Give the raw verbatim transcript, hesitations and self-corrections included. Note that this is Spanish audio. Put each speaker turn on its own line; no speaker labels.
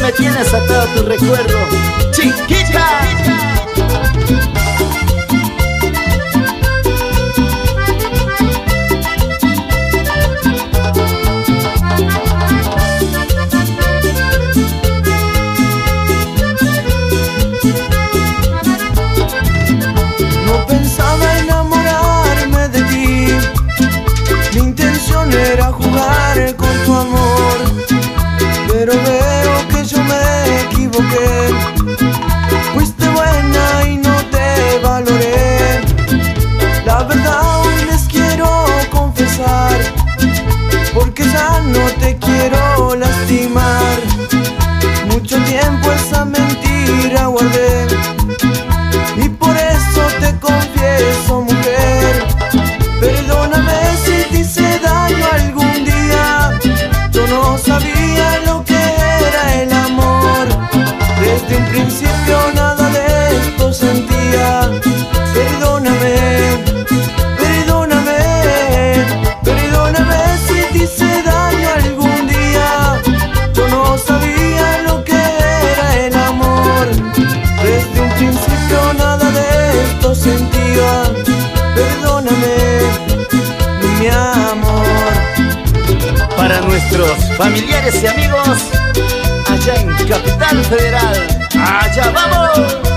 me tienes atado a tu recuerdo, chiquita.
No pensaba enamorarme de ti, mi intención era jugar con tu amor, pero veo que yo me equivoqué. Fuiste buena y no te valoré. La verdad hoy les quiero confesar, porque ya no te quiero lastimar. Mucho tiempo esa mentira guardé, y por eso te confieso, mujer. Perdóname si te hice daño algún día. Yo no sabía lo que era el amor. Desde un principio nada de esto sentía. Perdóname, perdóname, perdóname si te hice daño algún día. Yo no sabía lo que era el amor. Desde un principio nada de esto sentía. Perdóname, mi amor.
Para nuestros familiares y amigos allá en Capital Federal, allá vamos.